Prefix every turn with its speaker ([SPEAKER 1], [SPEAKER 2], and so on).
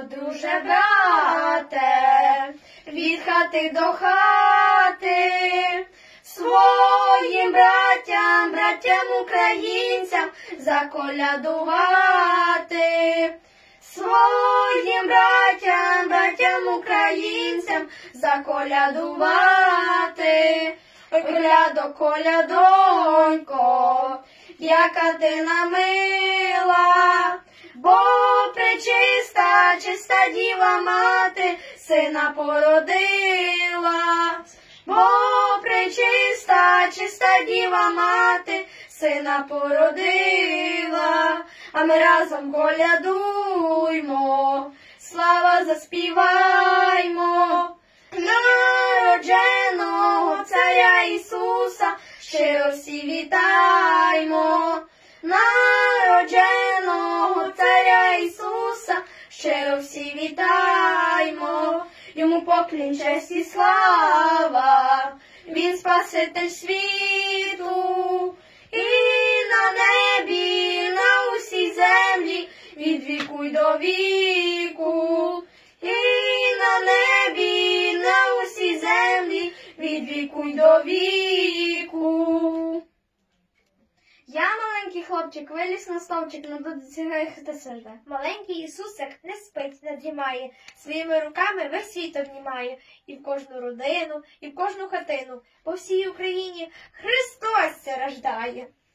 [SPEAKER 1] друже, брате, від хати до хати, своїм братям українцям заколядувати, своїм братям українцям заколядувати. Ой, колядо, колядонько, яка ти намила, бо пречиста, чиста діва мати сина породила, бо пречиста, чиста діва мати сина породила. А ми разом колядуймо, слава заспіваймо, народженого царя Ісуса щиро всі вітаймо, народженого царя Ісуса щиро всі вітаймо. Йому поклін, честь і слава, він спаситель світу, і на небі, на усій землі, від віку й до віку, і на небі, на усій землі, від віку й до віку. Я, маленький хлопчик, виліз на стовпчик, на дудці хтосильда.
[SPEAKER 2] Маленький Ісусик не спить, не дрімає, своїми руками весь світ обнімає. І в кожну родину, і в кожну хатину, по всій Україні Христос се рождає.